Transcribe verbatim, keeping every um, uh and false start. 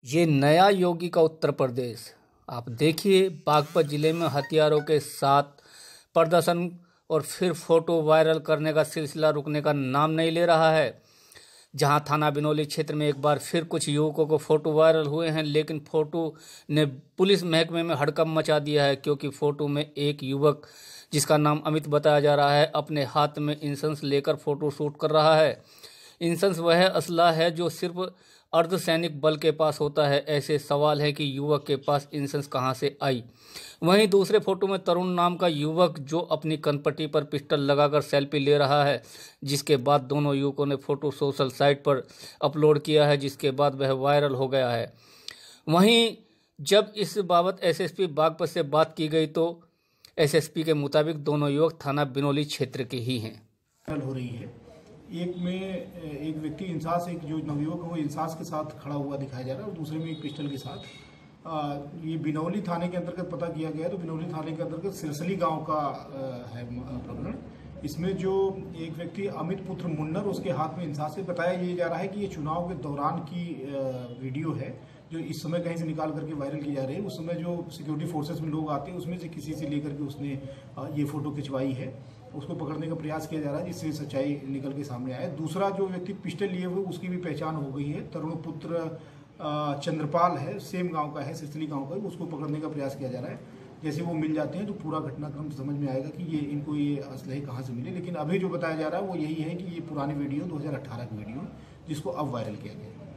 ये नया योगी का उत्तर प्रदेश। आप देखिए, बागपत जिले में हथियारों के साथ प्रदर्शन और फिर फोटो वायरल करने का सिलसिला रुकने का नाम नहीं ले रहा है। जहां थाना बिनौली क्षेत्र में एक बार फिर कुछ युवकों को फोटो वायरल हुए हैं, लेकिन फोटो ने पुलिस महकमे में हड़कंप मचा दिया है, क्योंकि फोटो में एक युवक जिसका नाम अमित बताया जा रहा है अपने हाथ में इंसेंस लेकर फोटो शूट कर रहा है। इंसेंस वह असला है जो सिर्फ अर्धसैनिक बल के पास होता है। ऐसे सवाल है कि युवक के पास इंसेंस कहां से आई। वहीं दूसरे फोटो में तरुण नाम का युवक जो अपनी कनपट्टी पर पिस्टल लगाकर सेल्फी ले रहा है, जिसके बाद दोनों युवकों ने फोटो सोशल साइट पर अपलोड किया है, जिसके बाद वह वायरल हो गया है। वहीं जब इस बाबत एसएसपी बागपत से बात की गई तो एसएसपी के मुताबिक दोनों युवक थाना बिनौली क्षेत्र के ही हैं। हो रही है, एक में एक व्यक्ति इंसास, एक जो नवयुवक है वो इंसास के साथ खड़ा हुआ दिखाया जा रहा है और दूसरे में एक पिस्टल के साथ। आ, ये बिनौली थाने के अंतर्गत पता किया गया है। तो बिनौली थाने के अंतर्गत सिरसली गांव का है प्रकरण। इसमें जो एक व्यक्ति अमित पुत्र मुन्नर, उसके हाथ में इंसास से बताया ये जा रहा है कि ये चुनाव के दौरान की वीडियो है जो इस समय कहीं से निकाल करके वायरल की जा रही है। उस समय जो सिक्योरिटी फोर्सेस में लोग आते हैं उसमें से किसी से लेकर के उसने ये फोटो खिंचवाई है। उसको पकड़ने का प्रयास किया जा रहा है जिससे सच्चाई निकल के सामने आए। दूसरा जो व्यक्ति पिस्टल लिए हुए उसकी भी पहचान हो गई है। तरुण पुत्र चंद्रपाल है, सेम गांव का है, सिरसली गांव का है। उसको पकड़ने का प्रयास किया जा रहा है। जैसे वो मिल जाते हैं तो पूरा घटनाक्रम समझ में आएगा कि ये इनको ये असलहे कहाँ से मिले। लेकिन अभी जो बताया जा रहा है वो यही है कि ये पुरानी वीडियो दो हज़ार अठारह की वीडियो जिसको अब वायरल किया गया है।